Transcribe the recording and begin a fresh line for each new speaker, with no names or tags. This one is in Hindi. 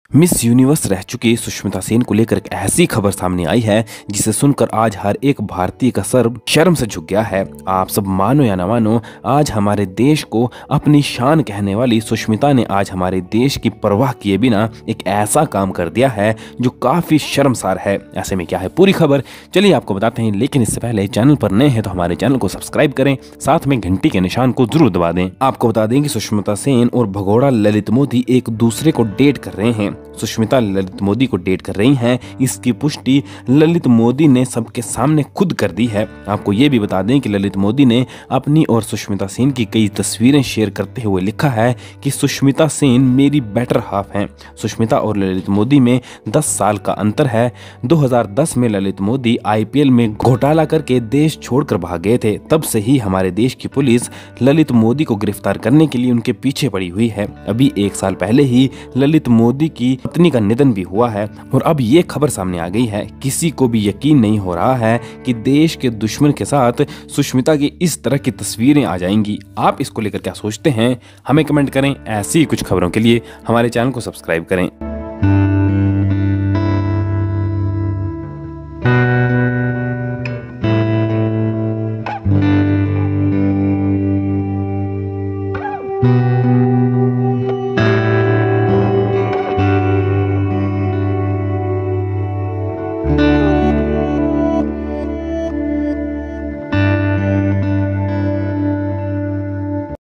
मिस यूनिवर्स रह चुकी सुष्मिता सेन को लेकर एक ऐसी खबर सामने आई है जिसे सुनकर आज हर एक भारतीय का सर शर्म से झुक गया है। आप सब मानो या ना मानो, आज हमारे देश को अपनी शान कहने वाली सुष्मिता ने आज हमारे देश की परवाह किए बिना एक ऐसा काम कर दिया है जो काफी शर्मसार है। ऐसे में क्या है पूरी खबर, चलिए आपको बताते हैं। लेकिन इससे पहले चैनल पर नए हैं तो हमारे चैनल को सब्सक्राइब करें, साथ में घंटी के निशान को जरूर दबा दें। आपको बता दें कि सुष्मिता सेन और भगोड़ा ललित मोदी एक दूसरे को डेट कर रहे हैं। सुष्मिता ललित मोदी को डेट कर रही हैं, इसकी पुष्टि ललित मोदी ने सबके सामने खुद कर दी है। आपको ये भी बता दें कि ललित मोदी ने अपनी और सुष्मिता सेन की कई तस्वीरें शेयर करते हुए लिखा है कि सुष्मिता सेन मेरी बेटर हाफ हैं। सुष्मिता और ललित मोदी में 10 साल का अंतर है। 2010 में ललित मोदी IPL में घोटाला करके देश छोड़कर भाग गए थे। तब से ही हमारे देश की पुलिस ललित मोदी को गिरफ्तार करने के लिए उनके पीछे पड़ी हुई है। अभी 1 साल पहले ही ललित मोदी की पत्नी का निधन भी हुआ है और अब ये खबर सामने आ गई है। किसी को भी यकीन नहीं हो रहा है कि देश के दुश्मन के साथ सुष्मिता की इस तरह की तस्वीरें आ जाएंगी। आप इसको लेकर क्या सोचते हैं, हमें कमेंट करें। ऐसी कुछ खबरों के लिए हमारे चैनल को सब्सक्राइब करें।